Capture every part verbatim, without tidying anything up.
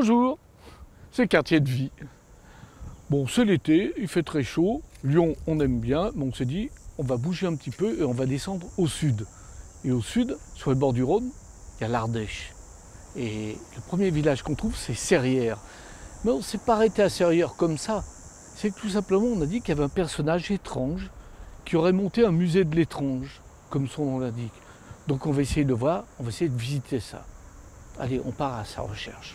Bonjour, c'est Quartier de Vie. Bon, c'est l'été, il fait très chaud. Lyon, on aime bien, mais on s'est dit, on va bouger un petit peu et on va descendre au sud. Et au sud, sur le bord du Rhône, il y a l'Ardèche. Et le premier village qu'on trouve, c'est Serrières. Mais on ne s'est pas arrêté à Serrières comme ça. C'est que tout simplement, on a dit qu'il y avait un personnage étrange qui aurait monté un musée de l'étrange, comme son nom l'indique. Donc on va essayer de voir, on va essayer de visiter ça. Allez, on part à sa recherche.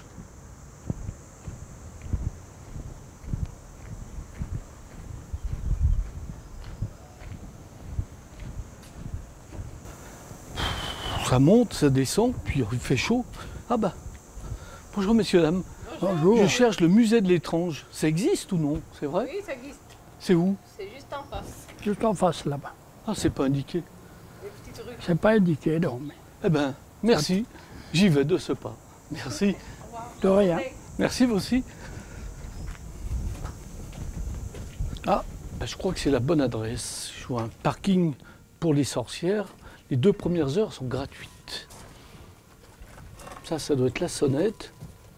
Ça monte, ça descend, puis il fait chaud. Ah bah, bonjour messieurs, dames. Bonjour. Je cherche le musée de l'étrange. Ça existe ou non? C'est vrai? Oui, ça existe. C'est où? C'est juste en face. Juste en face là-bas. Ah, c'est pas indiqué. Des petites rues. C'est pas indiqué, non. Mais Eh ben, merci. J'y vais de ce pas. Merci. de rien. Merci vous aussi. Ah, bah, je crois que c'est la bonne adresse. Je vois un parking pour les sorcières. Les deux premières heures sont gratuites. Ça, ça doit être la sonnette.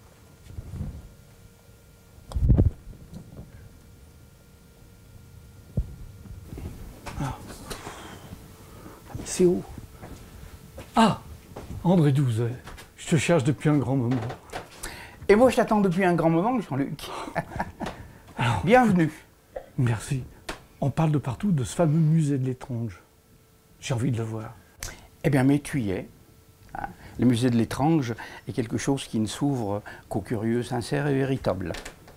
Ah. C'est où? Ah, André Douzet. Je te cherche depuis un grand moment. Et moi, je t'attends depuis un grand moment, Jean-Luc. Bienvenue. Merci. On parle de partout de ce fameux musée de l'étrange. J'ai envie de le voir. Eh bien, mais tu y es. Hein. Le musée de l'étrange est quelque chose qui ne s'ouvre qu'aux curieux, sincères et véritables.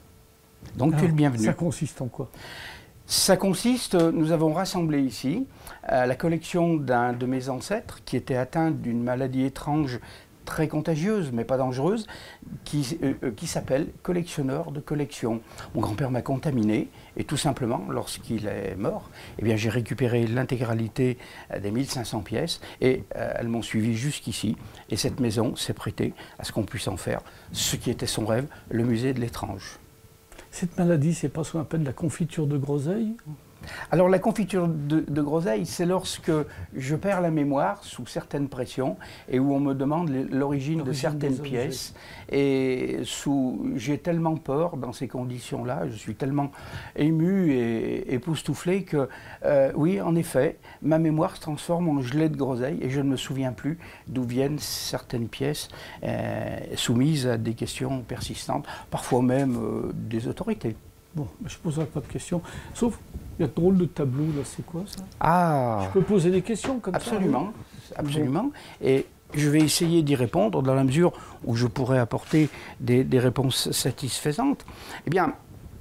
Donc, tu es le bienvenu. Ça consiste en quoi? Ça consiste, nous avons rassemblé ici euh, la collection d'un de mes ancêtres qui était atteint d'une maladie étrange très contagieuse, mais pas dangereuse, qui, euh, qui s'appelle collectionneur de collections. Mon grand-père m'a contaminé, et tout simplement, lorsqu'il est mort, eh bien, j'ai récupéré l'intégralité des mille cinq cents pièces, et euh, elles m'ont suivi jusqu'ici, et cette maison s'est prêtée à ce qu'on puisse en faire ce qui était son rêve, le musée de l'étrange. Cette maladie, c'est pas ce qu'on appelle la confiture de groseille? Alors la confiture de, de groseille, c'est lorsque je perds la mémoire sous certaines pressions et où on me demande l'origine de certaines pièces. Et sous, j'ai tellement peur dans ces conditions-là, je suis tellement ému et époustouflé que, euh, oui, en effet, ma mémoire se transforme en gelée de groseille et je ne me souviens plus d'où viennent certaines pièces euh, soumises à des questions persistantes, parfois même euh, des autorités. Bon, je ne poserai pas de questions, sauf, il y a de drôle de tableau, là, c'est quoi ça? Ah, je peux poser des questions comme absolument, ça? Absolument, absolument. Et je vais essayer d'y répondre dans la mesure où je pourrais apporter des, des réponses satisfaisantes. Eh bien,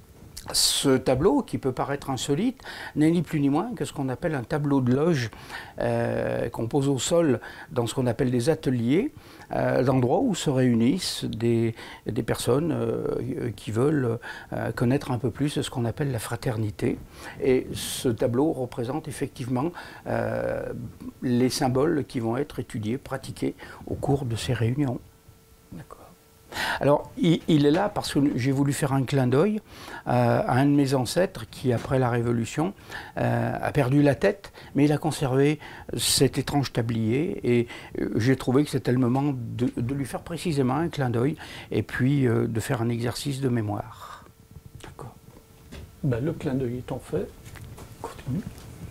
ce tableau, qui peut paraître insolite, n'est ni plus ni moins que ce qu'on appelle un tableau de loge euh, qu'on pose au sol dans ce qu'on appelle des ateliers, euh, d'endroits où se réunissent des, des personnes euh, qui veulent euh, connaître un peu plus ce qu'on appelle la fraternité. Et ce tableau représente effectivement euh, les symboles qui vont être étudiés, pratiqués au cours de ces réunions. D'accord. Alors, il, il est là parce que j'ai voulu faire un clin d'œil euh, à un de mes ancêtres qui, après la Révolution, euh, a perdu la tête, mais il a conservé cet étrange tablier et euh, j'ai trouvé que c'était le moment de, de lui faire précisément un clin d'œil et puis euh, de faire un exercice de mémoire. D'accord. Ben, le clin d'œil étant fait, continue.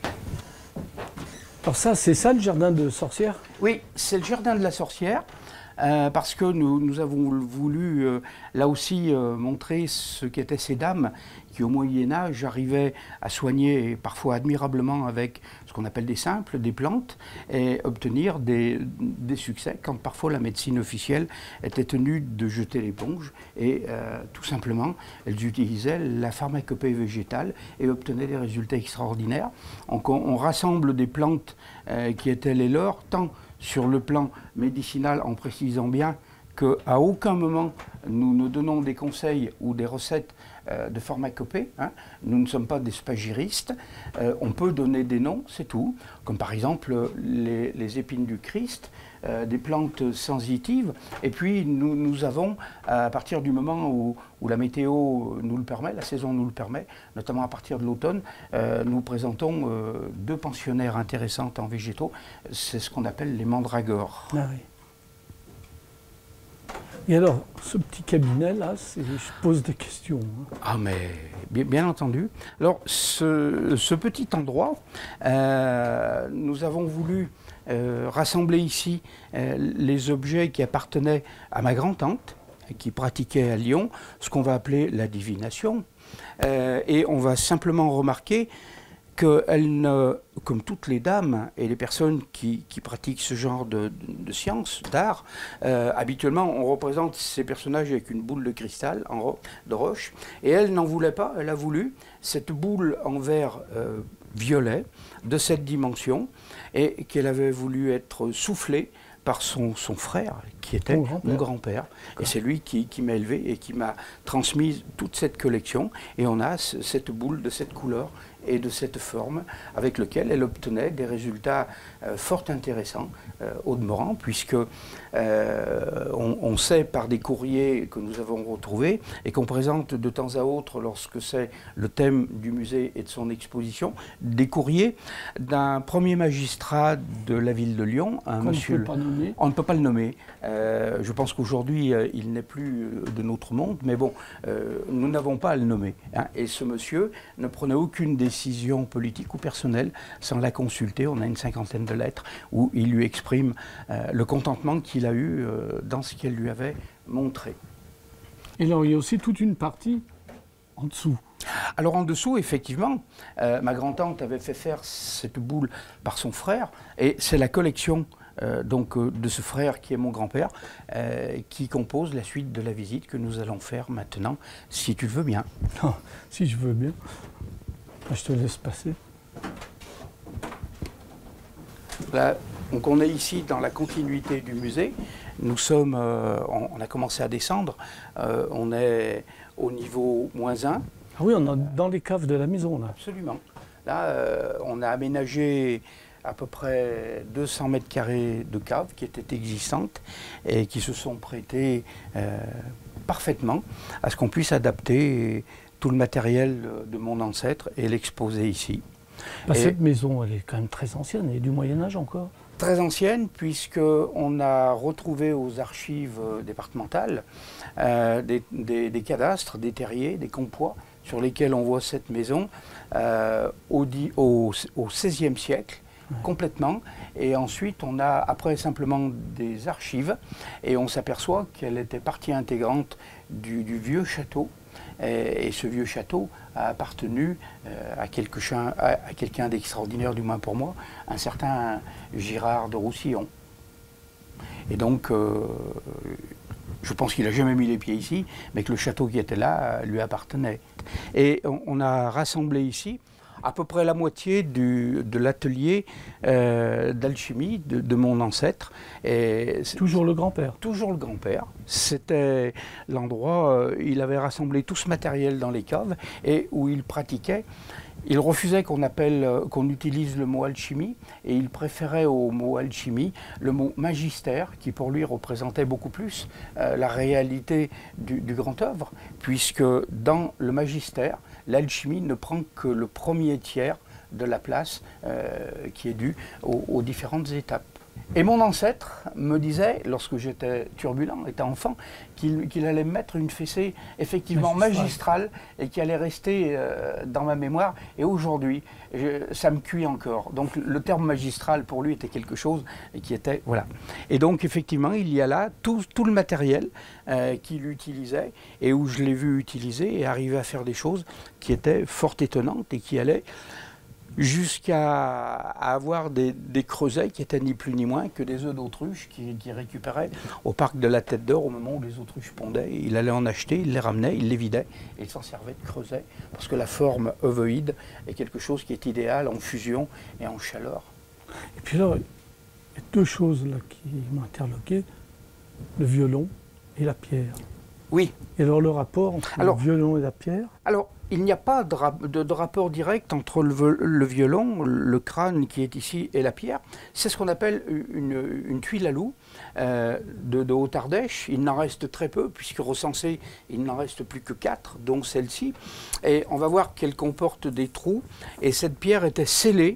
Alors ça, c'est ça le jardin de sorcière? Oui, c'est le jardin de la sorcière. Euh, parce que nous, nous avons voulu, euh, là aussi, euh, montrer ce qu'étaient ces dames qui, au Moyen-Âge, arrivaient à soigner, parfois admirablement, avec ce qu'on appelle des simples, des plantes, et obtenir des, des succès, quand parfois la médecine officielle était tenue de jeter l'éponge, et euh, tout simplement, elles utilisaient la pharmacopée végétale et obtenaient des résultats extraordinaires. Donc on, on rassemble des plantes euh, qui étaient les leurs, tant sur le plan médicinal, en précisant bien qu'à aucun moment nous ne donnons des conseils ou des recettes euh, de pharmacopée. Hein. Nous ne sommes pas des spagyristes. Euh, on peut donner des noms, c'est tout. Comme par exemple les, les épines du Christ, euh, des plantes sensitives. Et puis nous, nous avons, à partir du moment où, où la météo nous le permet, la saison nous le permet, notamment à partir de l'automne, euh, nous présentons euh, deux pensionnaires intéressantes en végétaux. C'est ce qu'on appelle les mandragores. Ah oui. Et alors, ce petit cabinet-là, je pose des questions. Hein. Ah, mais bien, bien entendu. Alors, ce, ce petit endroit, euh, nous avons voulu euh, rassembler ici euh, les objets qui appartenaient à ma grand-tante, qui pratiquait à Lyon ce qu'on va appeler la divination. Euh, et on va simplement remarquer qu'elle ne, comme toutes les dames et les personnes qui, qui pratiquent ce genre de, de, de science, d'art, euh, habituellement on représente ces personnages avec une boule de cristal en ro de roche, et elle n'en voulait pas, elle a voulu cette boule en verre euh, violet de cette dimension, et qu'elle avait voulu être soufflée par son, son frère, qui était grand mon grand-père. Et c'est lui qui, qui m'a élevé et qui m'a transmis toute cette collection. Et on a ce, cette boule de cette couleur et de cette forme avec lequel elle obtenait des résultats euh, fort intéressants euh, au demeurant, puisque euh, on, on sait par des courriers que nous avons retrouvés et qu'on présente de temps à autre lorsque c'est le thème du musée et de son exposition, des courriers d'un premier magistrat de la ville de Lyon, un monsieur... On ne peut pas nommer. On ne peut pas le nommer. Euh, je pense qu'aujourd'hui, euh, il n'est plus de notre monde, mais bon, euh, nous n'avons pas à le nommer. Hein. Et ce monsieur ne prenait aucune décision politique ou personnelle sans la consulter. On a une cinquantaine de lettres où il lui exprime euh, le contentement qu'il a eu euh, dans ce qu'elle lui avait montré. Et là, il y a aussi toute une partie en dessous. Alors en dessous, effectivement, euh, ma grand-tante avait fait faire cette boule par son frère, et c'est la collection euh, donc, euh, de ce frère qui est mon grand-père, euh, qui compose la suite de la visite que nous allons faire maintenant, si tu le veux bien. Ah, si je veux bien. Je te laisse passer. Là, donc on est ici dans la continuité du musée. Nous sommes, euh, on, on a commencé à descendre, euh, on est au niveau moins un. Ah oui, on est dans les caves de la maison, là. Absolument. Là, euh, on a aménagé à peu près deux cents mètres carrés de caves qui étaient existantes et qui se sont prêtées euh, parfaitement à ce qu'on puisse adapter tout le matériel de mon ancêtre et l'exposer ici. Bah, et cette maison, elle est quand même très ancienne, elle est du Moyen-Âge encore. Très ancienne, puisqu'on a retrouvé aux archives départementales euh, des, des, des cadastres, des terriers, des compois sur lesquels on voit cette maison euh, au, au, au seizième siècle, ouais. Complètement. Et ensuite, on a après simplement des archives et on s'aperçoit qu'elle était partie intégrante du, du vieux château. Et, et ce vieux château a appartenu euh, à, quelque à, à quelqu'un d'extraordinaire, du moins pour moi, un certain Girard de Roussillon. Et donc, euh, je pense qu'il n'a jamais mis les pieds ici, mais que le château qui était là lui appartenait. Et on, on a rassemblé ici à peu près la moitié du, de l'atelier euh, d'alchimie de, de mon ancêtre. Et toujours le grand-père. Toujours le grand-père. C'était l'endroit, euh, il avait rassemblé tout ce matériel dans les caves et où il pratiquait. Il refusait qu'on appelle, euh, qu'on utilise le mot alchimie et il préférait au mot alchimie le mot magistère qui pour lui représentait beaucoup plus euh, la réalité du, du grand œuvre, puisque dans le magistère, l'alchimie ne prend que le premier tiers de la place euh, qui est due aux, aux différentes étapes. Et mon ancêtre me disait, lorsque j'étais turbulent, étant enfant, qu'il qu'il allait me mettre une fessée effectivement magistrale, magistrale et qui allait rester euh, dans ma mémoire. Et aujourd'hui, ça me cuit encore. Donc le terme magistral pour lui était quelque chose qui était... Voilà. Et donc effectivement, il y a là tout, tout le matériel euh, qu'il utilisait et où je l'ai vu utiliser et arriver à faire des choses qui étaient fort étonnantes et qui allaient jusqu'à avoir des, des creusets qui étaient ni plus ni moins que des œufs d'autruche qu'il qui récupérait au parc de la Tête d'Or au moment où les autruches pondaient. Il allait en acheter, il les ramenait, il les vidait et il s'en servait de creuset parce que la forme ovoïde est quelque chose qui est idéal en fusion et en chaleur. Et puis là, il y a deux choses là qui m'ont interloqué, le violon et la pierre. Oui. Et alors le rapport entre alors, le violon et la pierre? Alors, il n'y a pas de, rap de, de rapport direct entre le, le violon, le crâne qui est ici et la pierre. C'est ce qu'on appelle une, une tuile à loup euh, de, de Haute-Ardèche. Il n'en reste très peu, puisque recensé, il n'en reste plus que quatre, dont celle-ci. Et on va voir qu'elle comporte des trous. Et cette pierre était scellée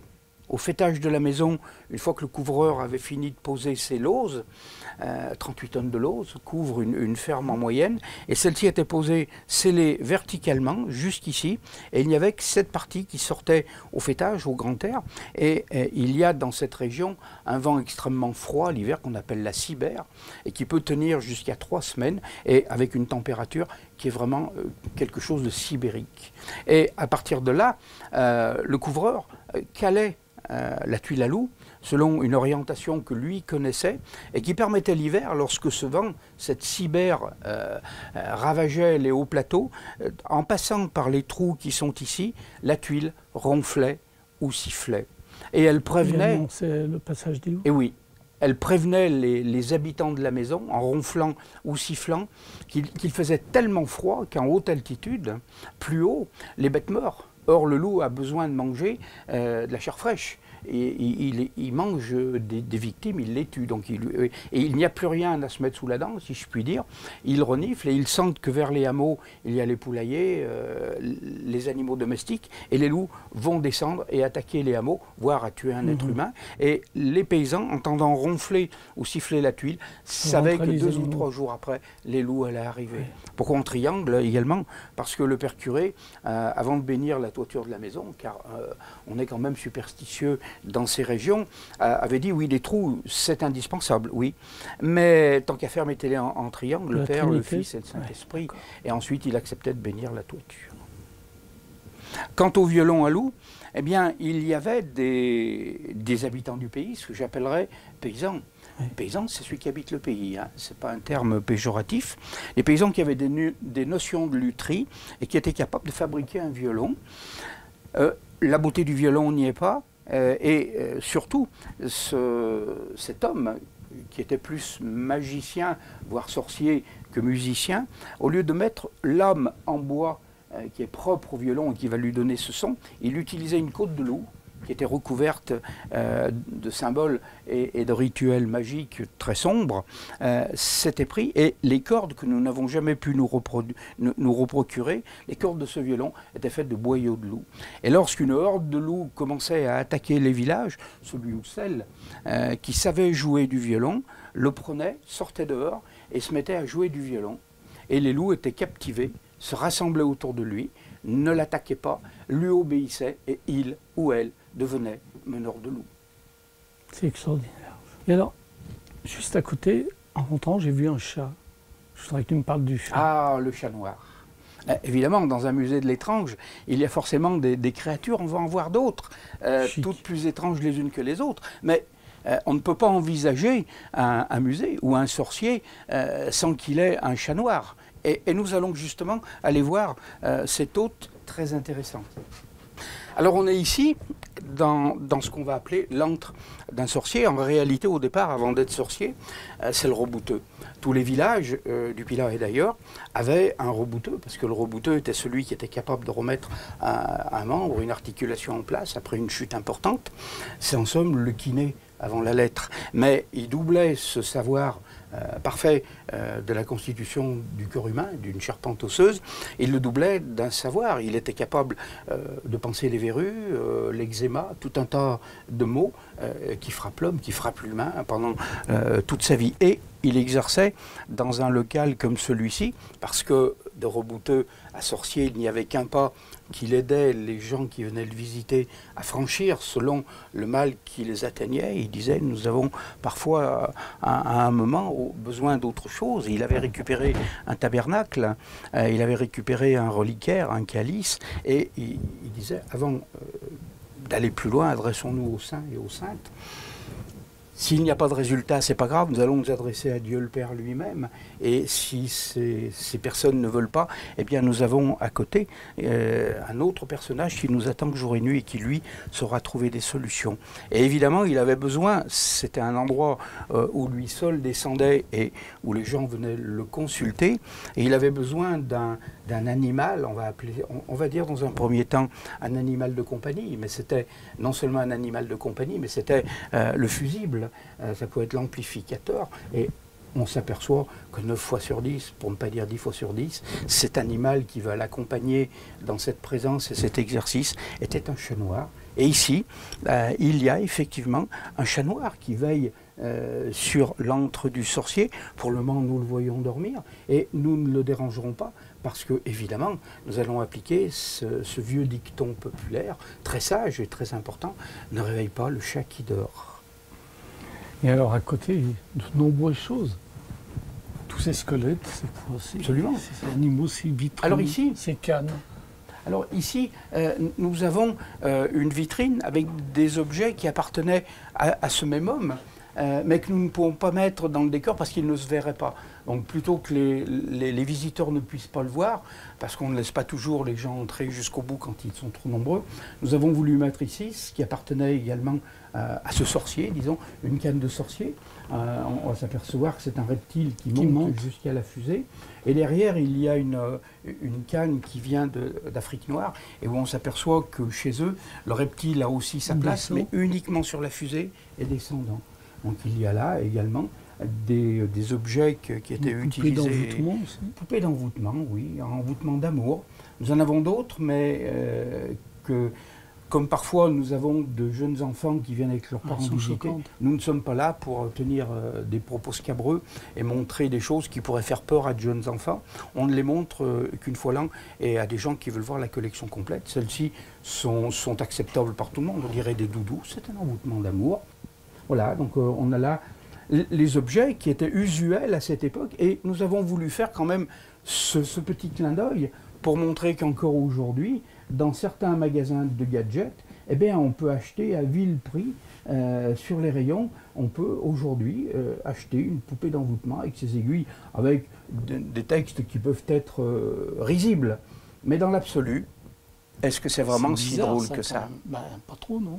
au faîtage de la maison, une fois que le couvreur avait fini de poser ses lauses, euh, trente-huit tonnes de lauses couvrent une, une ferme en moyenne, et celle-ci était posée scellée verticalement jusqu'ici, et il n'y avait que cette partie qui sortait au faîtage, au grand air, et, et il y a dans cette région un vent extrêmement froid l'hiver qu'on appelle la cybère, et qui peut tenir jusqu'à trois semaines, et avec une température qui est vraiment euh, quelque chose de sibérique. Et à partir de là, euh, le couvreur euh, calait Euh, la tuile à loup, selon une orientation que lui connaissait et qui permettait l'hiver, lorsque ce vent, cette cybère euh, euh, ravageait les hauts plateaux, euh, en passant par les trous qui sont ici, la tuile ronflait ou sifflait. Et elle prévenait... C'est le passage des loups. Et oui, elle prévenait les, les habitants de la maison, en ronflant ou sifflant, qu'il qu'il faisait tellement froid qu'en haute altitude, plus haut, les bêtes meurent. Or, le loup a besoin de manger euh, de la chair fraîche. Et, il, il, il mange des, des victimes, il les tue. Donc il, et il n'y a plus rien à se mettre sous la dent, si je puis dire. Il renifle et il sent que vers les hameaux, il y a les poulaillers, euh, les animaux domestiques. Et les loups vont descendre et attaquer les hameaux, voire à tuer un mmh. être humain. Et les paysans, entendant ronfler ou siffler la tuile, savaient que deux animaux. ou trois jours après, les loups allaient arriver. Ouais. Pourquoi en triangle également? Parce que le père curé, euh, avant de bénir la toiture de la maison, car euh, on est quand même superstitieux dans ces régions, euh, avait dit oui, les trous, c'est indispensable, oui. Mais tant qu'à faire, mettez-les en, en triangle, le Père, Trinité. le Fils et le Saint-Esprit. Ouais, et ensuite, il acceptait de bénir la toiture. Quant au violon à loup, eh bien, il y avait des, des habitants du pays, ce que j'appellerais paysans. Les paysans, c'est celui qui habite le pays, hein. Ce n'est pas un terme péjoratif. Les paysans qui avaient des, des notions de lutherie et qui étaient capables de fabriquer un violon. Euh, la beauté du violon n'y est pas. Euh, et euh, surtout, ce, cet homme, qui était plus magicien, voire sorcier, que musicien, au lieu de mettre l'âme en bois euh, qui est propre au violon et qui va lui donner ce son, il utilisait une côte de loup, qui était recouverte euh, de symboles et, et de rituels magiques très sombres, euh, s'était pris, et les cordes que nous n'avons jamais pu nous, nous, nous reprocurer, les cordes de ce violon étaient faites de boyaux de loup. Et lorsqu'une horde de loups commençait à attaquer les villages, celui ou celle euh, qui savait jouer du violon, le prenait, sortait dehors et se mettait à jouer du violon. Et les loups étaient captivés, se rassemblaient autour de lui, ne l'attaquaient pas, lui obéissaient, et il ou elle devenait meneur de loups. C'est extraordinaire. Et alors, juste à côté, en rentrant, j'ai vu un chat. Je voudrais que tu me parles du chat. Ah, le chat noir. Euh, évidemment, dans un musée de l'étrange, il y a forcément des, des créatures, on va en voir d'autres, euh, toutes plus étranges les unes que les autres. Mais euh, on ne peut pas envisager un, un musée ou un sorcier euh, sans qu'il ait un chat noir. Et, et nous allons justement aller voir euh, cet hôte très intéressant. Alors on est ici dans, dans ce qu'on va appeler l'antre d'un sorcier. En réalité, au départ, avant d'être sorcier, euh, c'est le rebouteux. Tous les villages euh, du Pilat et d'ailleurs avaient un rebouteux, parce que le rebouteux était celui qui était capable de remettre un, un membre, une articulation en place après une chute importante. C'est en somme le kiné avant la lettre. Mais il doublait ce savoir Euh, parfait euh, de la constitution du corps humain, d'une charpente osseuse, il le doublait d'un savoir. Il était capable euh, de penser les verrues, euh, l'eczéma, tout un tas de mots euh, qui frappent l'homme, qui frappent l'humain pendant euh, toute sa vie. Et il exerçait dans un local comme celui-ci, parce que de rebouteux à sorcier, il n'y avait qu'un pas qu'il aidait les gens qui venaient le visiter à franchir selon le mal qui les atteignait. Il disait, nous avons parfois à, à un moment besoin d'autre chose. Il avait récupéré un tabernacle, euh, il avait récupéré un reliquaire, un calice, et il, il disait, avant euh, d'aller plus loin, adressons-nous aux saints et aux saintes. S'il n'y a pas de résultat, c'est pas grave, nous allons nous adresser à Dieu le Père lui-même. Et si ces, ces personnes ne veulent pas, eh bien nous avons à côté euh, un autre personnage qui nous attend jour et nuit et qui, lui, saura trouver des solutions. Et évidemment, il avait besoin, c'était un endroit euh, où lui seul descendait et où les gens venaient le consulter, et il avait besoin d'un d'un animal, on va appeler, on, on va dire dans un premier temps un animal de compagnie, mais c'était non seulement un animal de compagnie, mais c'était euh, le fusible, euh, ça pouvait être l'amplificateur, et on s'aperçoit que neuf fois sur dix, pour ne pas dire dix fois sur dix, cet animal qui va l'accompagner dans cette présence et cet exercice était un chat noir Et ici, euh, il y a effectivement un chat noir qui veille euh, sur l'antre du sorcier. Pour le moment, nous le voyons dormir et nous ne le dérangerons pas parce que, évidemment, nous allons appliquer ce, ce vieux dicton populaire, très sage et très important, ne réveille pas le chat qui dort. Et alors, à côté, de nombreuses choses. Tous ces squelettes, c'est quoi? Absolument. Ces animaux si vitrés. Alors ici, ces cannes. Alors ici, euh, nous avons euh, une vitrine avec des objets qui appartenaient à, à ce même homme, euh, mais que nous ne pouvons pas mettre dans le décor parce qu'ils ne se verraient pas. Donc plutôt que les, les, les visiteurs ne puissent pas le voir, parce qu'on ne laisse pas toujours les gens entrer jusqu'au bout quand ils sont trop nombreux, nous avons voulu mettre ici ce qui appartenait également euh, à ce sorcier, disons, une canne de sorcier. Euh, on va s'apercevoir que c'est un reptile qui, qui monte, monte. jusqu'à la fusée. Et derrière, il y a une, une canne qui vient d'Afrique noire, et où on s'aperçoit que chez eux, le reptile a aussi sa place, mais uniquement sur la fusée et descendant. Donc il y a là également des, des objets que, qui étaient une utilisés. Poupée d'envoûtement aussi. Poupée d'envoûtement, oui, un envoûtement d'amour. Nous en avons d'autres, mais euh, que... Comme parfois nous avons de jeunes enfants qui viennent avec leurs parents ah, visiter, nous ne sommes pas là pour tenir euh, des propos scabreux et montrer des choses qui pourraient faire peur à de jeunes enfants. On ne les montre euh, qu'une fois l'an et à des gens qui veulent voir la collection complète. Celles-ci sont, sont acceptables par tout le monde. On dirait des doudous, c'est un envoûtement d'amour. Voilà, donc euh, on a là les objets qui étaient usuels à cette époque et nous avons voulu faire quand même ce, ce petit clin d'œil pour montrer qu'encore aujourd'hui, dans certains magasins de gadgets, eh bien, on peut acheter à vil prix euh, sur les rayons. On peut aujourd'hui euh, acheter une poupée d'envoûtement avec ses aiguilles, avec de, des textes qui peuvent être euh, risibles. Mais dans l'absolu, est-ce que c'est vraiment si bizarre, drôle ça, que ça? Ben, pas trop, non.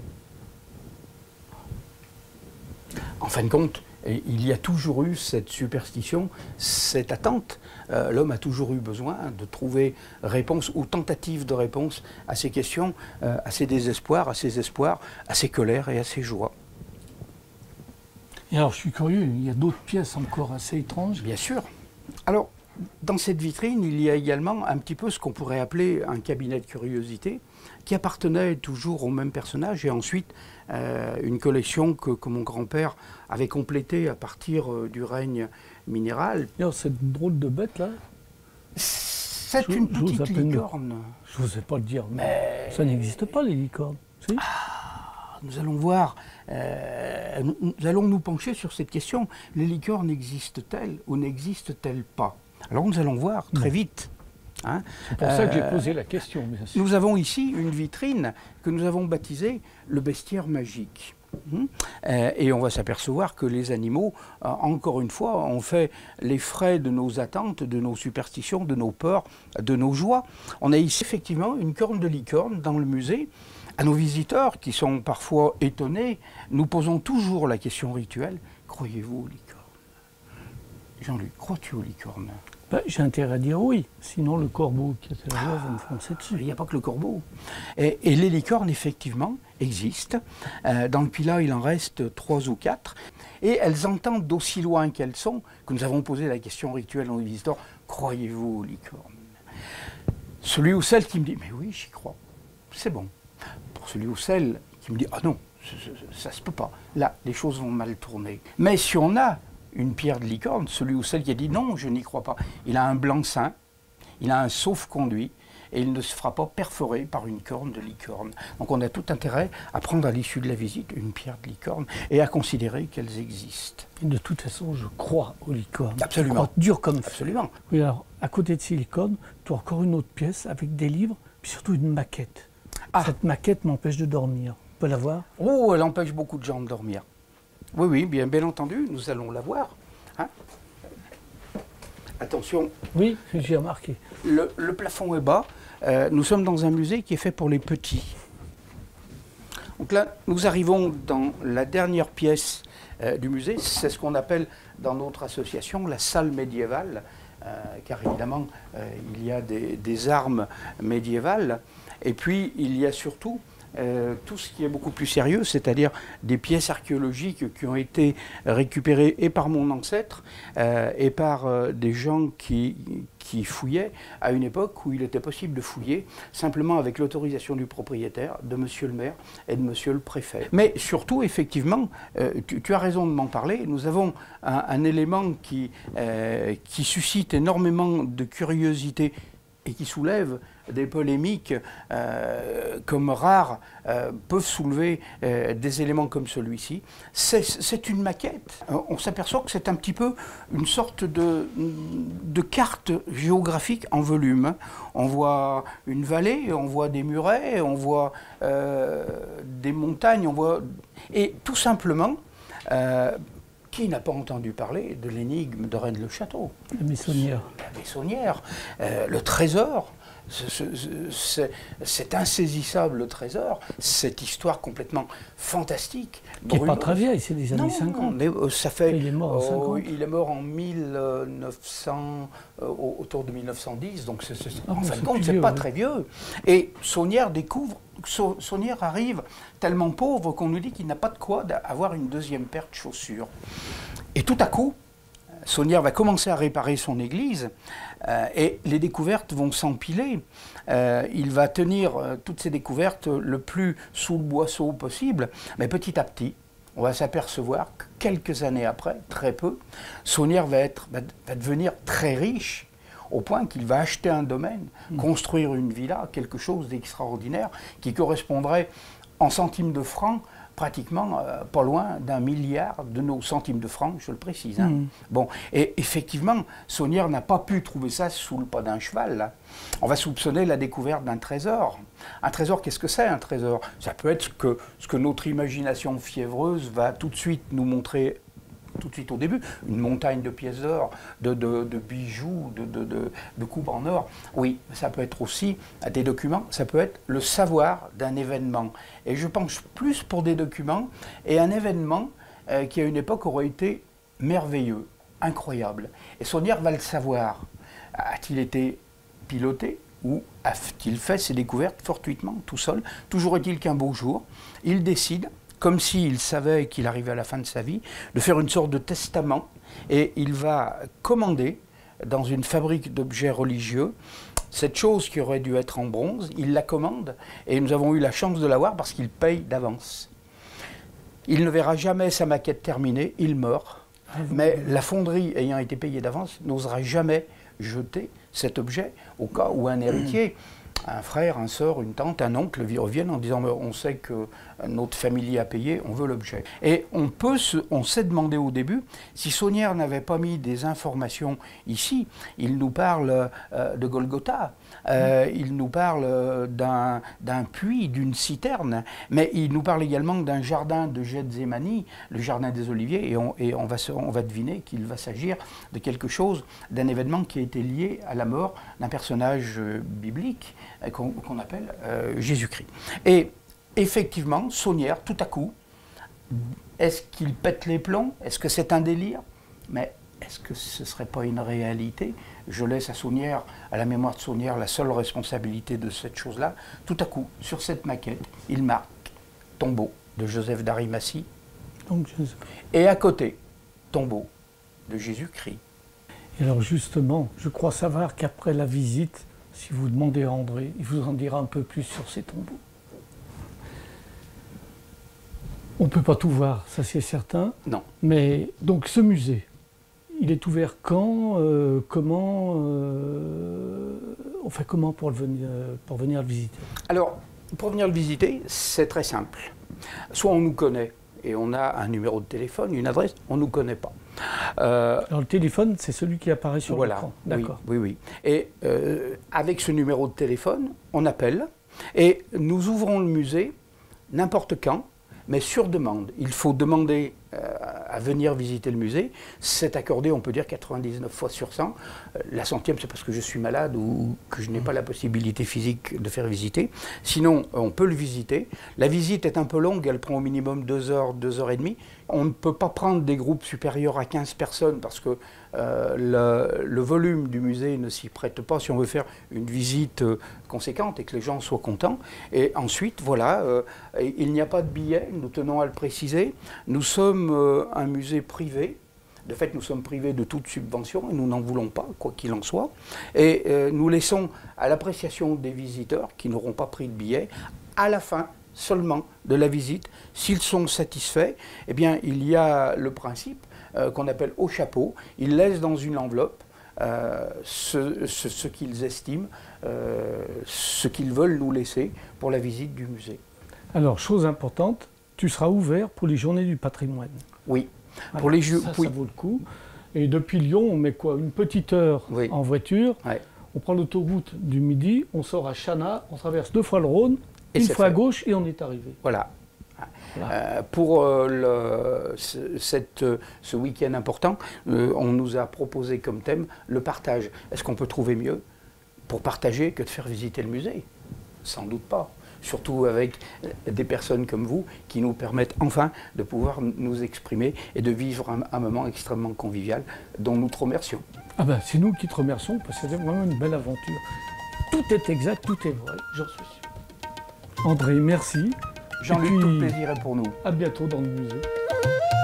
En fin de compte, il y a toujours eu cette superstition, cette attente. Euh, L'homme a toujours eu besoin de trouver réponse ou tentative de réponse à ces questions, euh, à ses désespoirs, à ses espoirs, à ses colères et à ses joies. Et alors, je suis curieux, il y a d'autres pièces encore assez étranges. Bien sûr. Alors, dans cette vitrine, il y a également un petit peu ce qu'on pourrait appeler un cabinet de curiosité, qui appartenait toujours au même personnage, et ensuite euh, une collection que, que mon grand-père avait complétée à partir euh, du règne minéral. Et alors, cette drôle de bête là, c'est une petite licorne. Je n'osais pas le dire, mais ça n'existe pas les licornes. Si ah, nous allons voir, euh, nous, nous allons nous pencher sur cette question. Les licornes existent-elles ou n'existent-elles pas? Alors nous allons voir très non. vite. Hein. C'est pour euh, ça que j'ai posé la question. Bien sûr. Nous avons ici une vitrine que nous avons baptisée le bestiaire magique. Hum. Euh, et on va s'apercevoir que les animaux, euh, encore une fois, ont fait les frais de nos attentes, de nos superstitions, de nos peurs, de nos joies. On a ici effectivement une corne de licorne dans le musée. À nos visiteurs, qui sont parfois étonnés, nous posons toujours la question rituelle, croyez-vous aux licornes? Jean-Luc, crois-tu aux licornes? Ben, j'ai intérêt à dire oui, sinon le corbeau qui était là va me foncer dessus. Il n'y a pas que le corbeau. Et, et les licornes, effectivement, existent. Euh, dans le Pilat, il en reste trois ou quatre. Et elles entendent d'aussi loin qu'elles sont que nous avons posé la question rituelle à nos visiteurs, croyez-vous aux licornes? Celui ou celle qui me dit, mais oui, j'y crois, c'est bon. Pour celui ou celle qui me dit, ah non, ça ne se peut pas. Là, les choses vont mal tourner. Mais si on a une pierre de licorne, celui ou celle qui a dit non, je n'y crois pas, il a un blanc-seing, il a un sauf-conduit, et il ne se fera pas perforer par une corne de licorne. Donc on a tout intérêt à prendre à l'issue de la visite une pierre de licorne et à considérer qu'elles existent. Et de toute façon, je crois aux licornes. Absolument. Je crois dur comme fer. Absolument. Oui, alors, à côté de ces licornes, tu as encore une autre pièce avec des livres, puis surtout une maquette. Ah. Cette maquette m'empêche de dormir. On peut la voir? Oh, elle empêche beaucoup de gens de dormir. Oui, oui, bien, bien entendu, nous allons la voir. Hein? Attention. Oui, j'ai remarqué. Le, le plafond est bas. Euh, nous sommes dans un musée qui est fait pour les petits. Donc là, nous arrivons dans la dernière pièce euh, du musée. C'est ce qu'on appelle dans notre association la salle médiévale, euh, car évidemment, euh, il y a des, des armes médiévales. Et puis, il y a surtout euh, tout ce qui est beaucoup plus sérieux, c'est-à-dire des pièces archéologiques qui ont été récupérées et par mon ancêtre euh, et par euh, des gens qui, qui fouillaient à une époque où il était possible de fouiller simplement avec l'autorisation du propriétaire, de monsieur le maire et de monsieur le préfet. Mais surtout, effectivement, euh, tu, tu as raison de m'en parler, nous avons un, un élément qui, euh, qui suscite énormément de curiosité et qui soulève des polémiques euh, comme rares euh, peuvent soulever euh, des éléments comme celui-ci. C'est une maquette. On s'aperçoit que c'est un petit peu une sorte de, de carte géographique en volume. On voit une vallée, on voit des murets, on voit euh, des montagnes, on voit... Et tout simplement, euh, qui n'a pas entendu parler de l'énigme de Rennes-le-Château? La Messonnière. La Messonnière, euh, le trésor. C'est insaisissable, le trésor, cette histoire complètement fantastique. Qui n'est pas très vieille, c'est des années non, cinquante. Mais euh, ça fait, il est mort en cinquante. Euh, il est mort en mille neuf cents, euh, autour de mille neuf cent dix, donc c'est ah, en bon, fin de compte, c'est pas oui. très vieux. Et Saunière découvre, Saunière arrive tellement pauvre qu'on nous dit qu'il n'a pas de quoi avoir une deuxième paire de chaussures. Et tout à coup, Saunière va commencer à réparer son église euh, et les découvertes vont s'empiler. Euh, il va tenir euh, toutes ces découvertes le plus sous le boisseau possible, mais petit à petit, on va s'apercevoir que quelques années après, très peu, Saunière va, être, va, va devenir très riche, au point qu'il va acheter un domaine, mmh. construire une villa, quelque chose d'extraordinaire, qui correspondrait en centimes de francs pratiquement euh, pas loin d'un milliard de nos centimes de francs, je le précise. Hein. Mmh. Bon, et effectivement, Saunière n'a pas pu trouver ça sous le pas d'un cheval. Là. On va soupçonner la découverte d'un trésor. Un trésor, qu'est-ce que c'est un trésor? Ça peut être que, ce que notre imagination fiévreuse va tout de suite nous montrer tout de suite au début, une montagne de pièces d'or, de, de, de bijoux, de, de, de, de coupes en or. Oui, ça peut être aussi des documents, ça peut être le savoir d'un événement. Et je pense plus pour des documents et un événement euh, qui à une époque aurait été merveilleux, incroyable. Et Saunière va le savoir. A-t-il été piloté ou a-t-il fait ses découvertes fortuitement, tout seul? Toujours est-il qu'un beau jour, il décide, comme s'il savait qu'il arrivait à la fin de sa vie, de faire une sorte de testament, et il va commander dans une fabrique d'objets religieux cette chose qui aurait dû être en bronze, il la commande, et nous avons eu la chance de l'avoir parce qu'il paye d'avance. Il ne verra jamais sa maquette terminée, il meurt, mais la fonderie ayant été payée d'avance n'osera jamais jeter cet objet au cas où un héritier, un frère, un sœur, une tante, un oncle reviennent en disant on sait que notre famille a payé, on veut l'objet. Et on peut se, on s'est demandé au début si Saunière n'avait pas mis des informations ici. Il nous parle euh, de Golgotha, euh, mmh. il nous parle d'un d'un puits, d'une citerne, mais il nous parle également d'un jardin de Gethsémani, le jardin des Oliviers, et on, et on, va, se, on va deviner qu'il va s'agir de quelque chose, d'un événement qui a été lié à la mort d'un personnage euh, biblique qu'on qu'on appelle euh, Jésus-Christ. Et effectivement, Saunière, tout à coup, est-ce qu'il pète les plombs? Est-ce que c'est un délire? Mais est-ce que ce ne serait pas une réalité? Je laisse à Saunière, à la mémoire de Saunière, la seule responsabilité de cette chose-là. Tout à coup, sur cette maquette, il marque tombeau de Joseph d'Arimathie. Donc, Joseph. Et à côté, tombeau de Jésus-Christ. Et alors justement, je crois savoir qu'après la visite, si vous demandez à André, il vous en dira un peu plus sur ces tombeaux. On ne peut pas tout voir, ça c'est certain. Non. Mais donc ce musée, il est ouvert quand, euh, comment, euh, on fait comment pour, le venir, pour venir le visiter? Alors, pour venir le visiter, c'est très simple. Soit on nous connaît et on a un numéro de téléphone, une adresse, on ne nous connaît pas. Euh, Alors le téléphone, c'est celui qui apparaît sur voilà, l'écran. D'accord. Oui, oui, oui. Et euh, avec ce numéro de téléphone, on appelle et nous ouvrons le musée n'importe quand, mais sur demande. Il faut demander euh, à venir visiter le musée. C'est accordé, on peut dire, quatre-vingt-dix-neuf fois sur cent. Euh, la centième, c'est parce que je suis malade ou que je n'ai pas la possibilité physique de faire visiter. Sinon, on peut le visiter. La visite est un peu longue, elle prend au minimum deux heures, deux heures et demie. On ne peut pas prendre des groupes supérieurs à quinze personnes parce que euh, le, le volume du musée ne s'y prête pas si on veut faire une visite euh, conséquente et que les gens soient contents. Et ensuite, voilà, euh, il n'y a pas de billets, nous tenons à le préciser. Nous sommes euh, un musée privé. De fait, nous sommes privés de toute subvention et nous n'en voulons pas, quoi qu'il en soit. Et euh, nous laissons à l'appréciation des visiteurs qui n'auront pas pris de billets, à la fin seulement de la visite, s'ils sont satisfaits, eh bien, il y a le principe euh, qu'on appelle au chapeau. Ils laissent dans une enveloppe euh, ce, ce, ce qu'ils estiment, euh, ce qu'ils veulent nous laisser pour la visite du musée. Alors, chose importante, tu seras ouvert pour les journées du patrimoine. Oui. Voilà, pour les jeux, ça, oui. ça vaut le coup. Et depuis Lyon, on met quoi? Une petite heure oui. en voiture. Ouais. On prend l'autoroute du Midi, on sort à Chana, on traverse deux fois le Rhône, et une fois fait. à gauche et on est arrivé. Voilà. voilà. Euh, pour euh, le, ce, cette, ce week-end important, euh, on nous a proposé comme thème le partage. Est-ce qu'on peut trouver mieux pour partager que de faire visiter le musée? Sans doute pas. Surtout avec des personnes comme vous qui nous permettent enfin de pouvoir nous exprimer et de vivre un, un moment extrêmement convivial dont nous te remercions. Ah ben, c'est nous qui te remercions parce que c'était vraiment une belle aventure. Tout est exact, tout est vrai, j'en suis sûr. André, merci. Jean-Luc, tout plaisir est pour nous. À bientôt dans le musée.